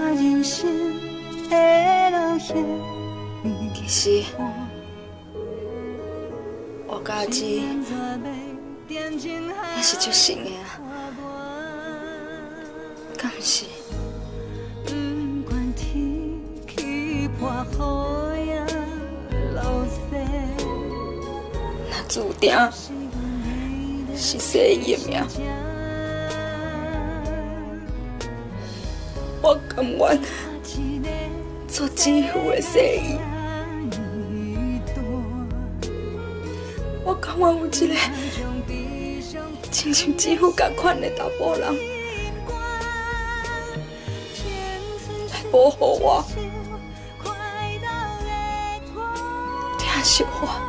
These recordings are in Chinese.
其实，我甲阿姊也是足神的啊，敢毋是？那注定是生伊的命，我甘愿做姊夫的生伊。 我甘愿有一个亲像姊夫同款的查甫人来保护我、疼惜我。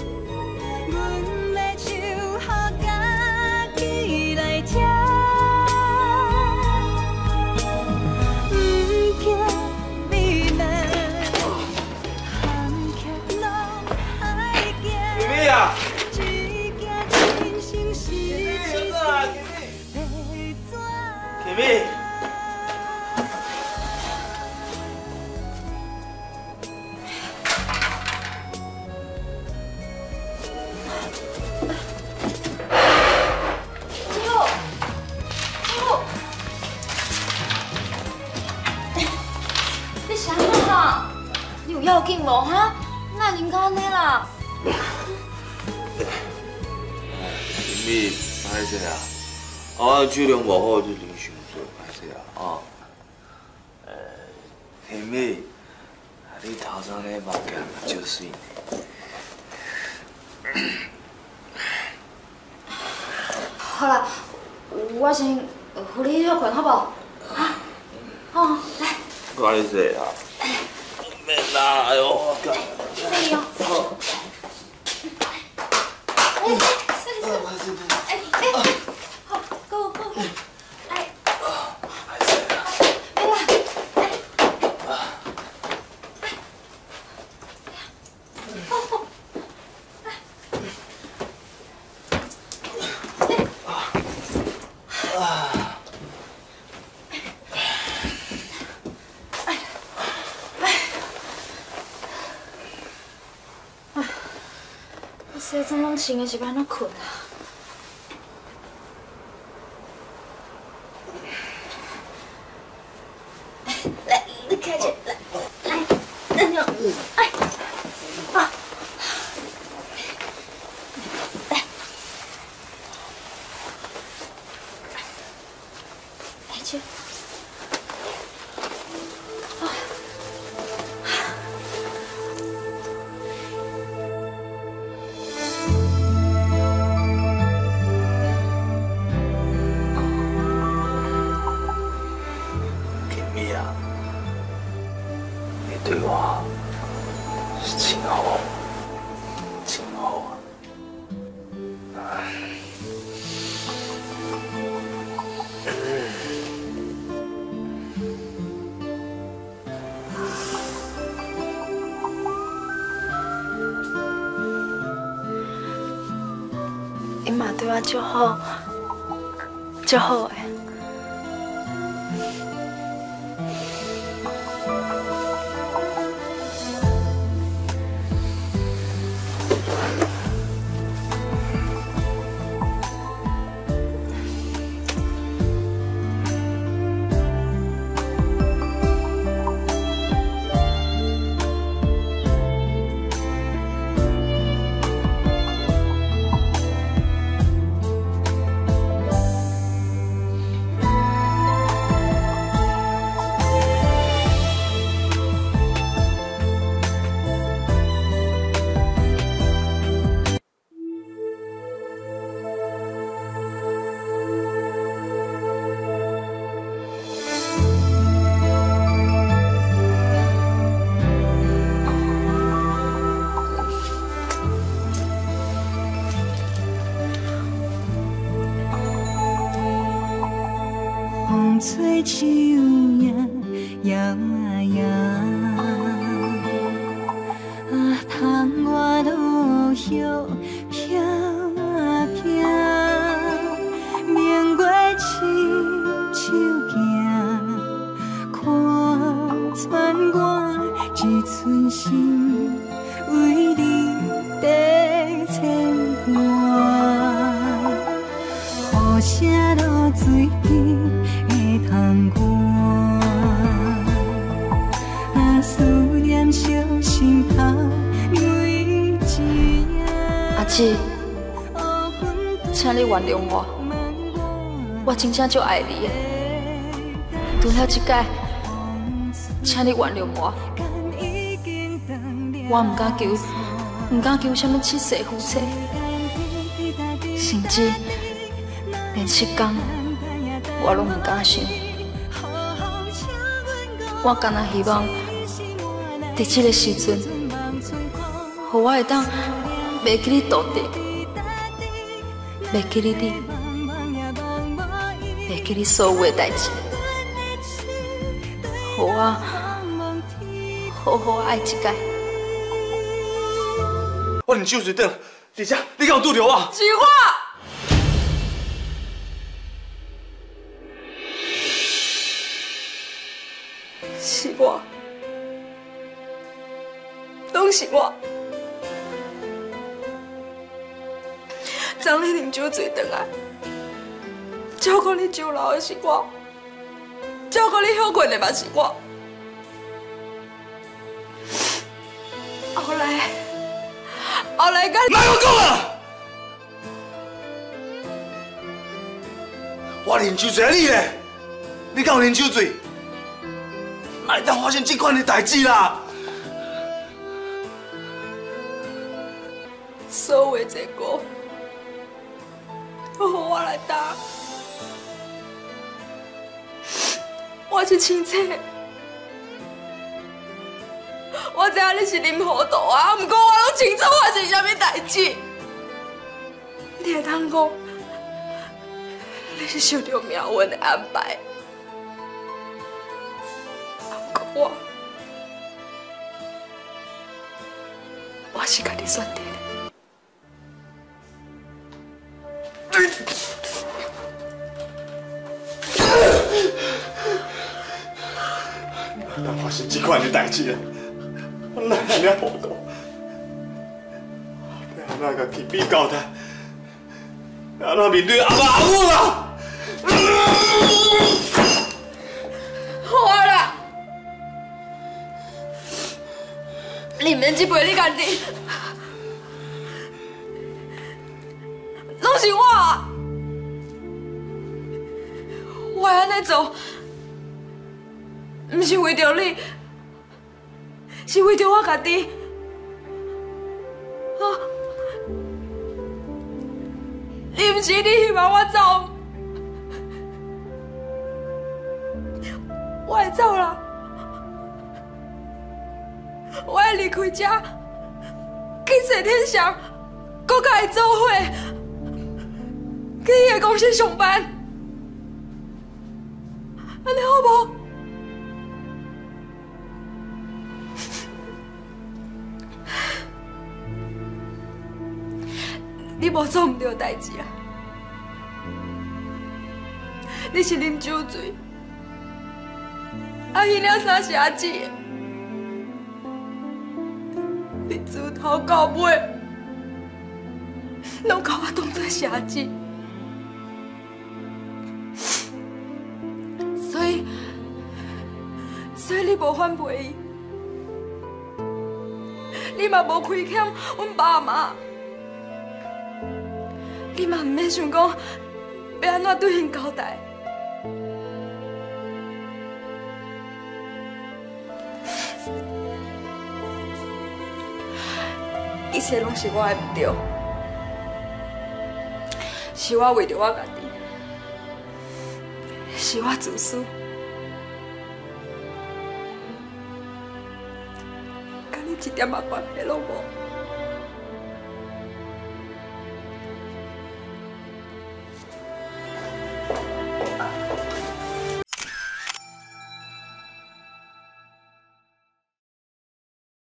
妹妹啊！ 妹妹， 师傅，师傅，你是安怎啦？你有要紧无哈？哪会啉到安尼啦？ 妹妹，歹势啊！我酒量无好，就啉伤多，歹势啊！妹妹，你头先那目镜嘛足水呢。 好啦，我先扶你休困，好不好？啊，好，来。 歹势啊！免啦，哎呦，干。 这里哦。好，够。哎。 歹势啊！ 来啦，洗澡拢穿的是要安怎困啊？来，你开起来，来，等等，哎，啊，来，来去。 对我是真好，真好啊！ 你嘛对我足好，足好的。 风吹树影摇啊摇，啊，窗外落叶飘啊飘，明月亲像行，看寸心为你在牵挂，雨声落水边会通寒，啊思念小心头为一夜。 阿姊，请你原谅我，我真正足爱你的。除了这届，请你原谅我。我唔敢求什么七世夫妻，甚至连7天我拢唔敢想。我干那希望，在这个时阵，互我会当袂记你道德，袂记你你，袂记你所有的代志，互我好好爱一届。 我连酒水倒，而且你敢有拄着我？ 是我。是我，拢是我。昨日啉酒醉回来，照顾你酒楼的是我，照顾你休困的嘛是我。后来甲你， 莫我讲啊！我啉酒醉你咧，你敢有啉酒醉？哪会当发生这款的代志啦？ 所有的结果，都互我来担。我是清楚的，我知影你是啉糊涂啊，不过我拢清楚我是啥物代志。你会当讲，你是受到命运的安排。我是家己选择的。 哪发生这款的代志啊？我哪安尼糊涂？要安怎甲去比较他？要安怎面对阿爸阿母啊？ 好啦，你免这杯你家己，拢是我。我安尼做，不是为着你，是为着我家己。啊，你不是你希望我走，我会走啦。我会离开这，去找天上，搁甲伊做伙，去伊的公司上班。安尼好无？你无做唔对代志啊！你是啉酒醉，啊，迄了三是阿姊的，你自头到尾，拢甲我当作是阿姊。所以你无反陪伊，你嘛无亏欠阮爸妈，你嘛唔免想讲要安怎对因交代。一切拢是我的唔对，是我为着我家己，是我自私。一点仔关系拢无。